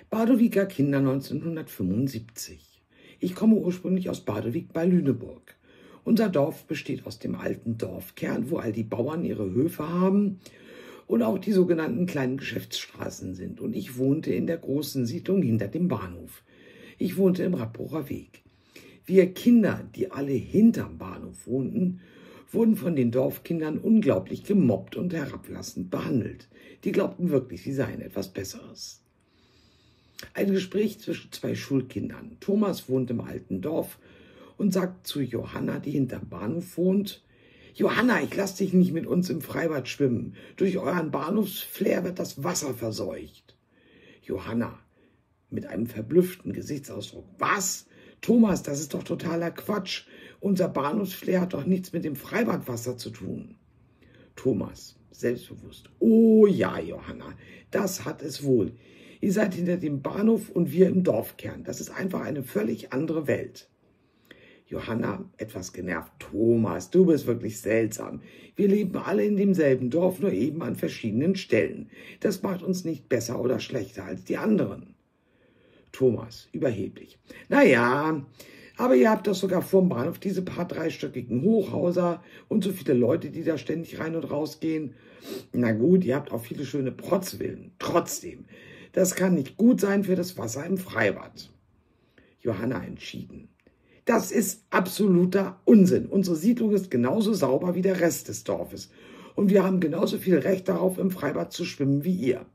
Badowiker Kinder 1975. Ich komme ursprünglich aus Badowik bei Lüneburg. Unser Dorf besteht aus dem alten Dorfkern, wo all die Bauern ihre Höfe haben und auch die sogenannten kleinen Geschäftsstraßen sind. Und ich wohnte in der großen Siedlung hinter dem Bahnhof. Ich wohnte im Radbrucher Weg. Wir Kinder, die alle hinterm Bahnhof wohnten, wurden von den Dorfkindern unglaublich gemobbt und herablassend behandelt. Die glaubten wirklich, sie seien etwas Besseres. Ein Gespräch zwischen zwei Schulkindern. Thomas wohnt im alten Dorf und sagt zu Johanna, die hinterm Bahnhof wohnt: Johanna, ich lass dich nicht mit uns im Freibad schwimmen. Durch euren Bahnhofsflair wird das Wasser verseucht. Johanna mit einem verblüfften Gesichtsausdruck: Was? Thomas, das ist doch totaler Quatsch. Unser Bahnhofsflair hat doch nichts mit dem Freibadwasser zu tun. Thomas, selbstbewusst: Oh ja, Johanna, das hat es wohl. Ihr seid hinter dem Bahnhof und wir im Dorfkern. Das ist einfach eine völlig andere Welt. Johanna, etwas genervt: Thomas, du bist wirklich seltsam. Wir leben alle in demselben Dorf, nur eben an verschiedenen Stellen. Das macht uns nicht besser oder schlechter als die anderen. Thomas, überheblich: Naja, aber ihr habt doch sogar vorm Bahnhof diese paar dreistöckigen Hochhäuser und so viele Leute, die da ständig rein und raus gehen. Na gut, ihr habt auch viele schöne Protzvillen. Trotzdem, das kann nicht gut sein für das Wasser im Freibad. Johanna entschieden: Das ist absoluter Unsinn. Unsere Siedlung ist genauso sauber wie der Rest des Dorfes. Und wir haben genauso viel Recht darauf, im Freibad zu schwimmen wie ihr.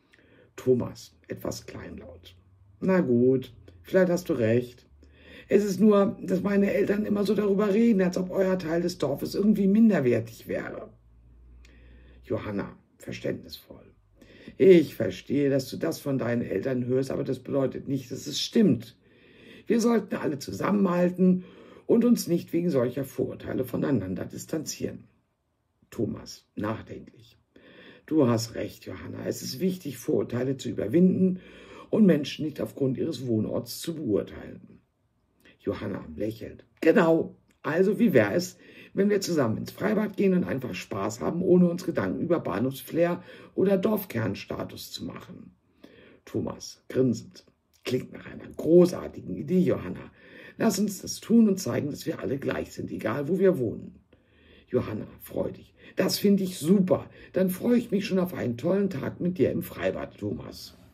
Thomas, etwas kleinlaut: Na gut, vielleicht hast du recht. Es ist nur, dass meine Eltern immer so darüber reden, als ob euer Teil des Dorfes irgendwie minderwertig wäre. Johanna, verständnisvoll: Ich verstehe, dass du das von deinen Eltern hörst, aber das bedeutet nicht, dass es stimmt. Wir sollten alle zusammenhalten und uns nicht wegen solcher Vorurteile voneinander distanzieren. Thomas, nachdenklich: Du hast recht, Johanna. Es ist wichtig, Vorurteile zu überwinden und Menschen nicht aufgrund ihres Wohnorts zu beurteilen. Johanna lächelt: Genau. Also wie wäre es, wenn wir zusammen ins Freibad gehen und einfach Spaß haben, ohne uns Gedanken über Bahnhofsflair oder Dorfkernstatus zu machen? Thomas, grinsend: Klingt nach einer großartigen Idee, Johanna. Lass uns das tun und zeigen, dass wir alle gleich sind, egal wo wir wohnen. Johanna, freudig: Das finde ich super. Dann freue ich mich schon auf einen tollen Tag mit dir im Freibad, Thomas.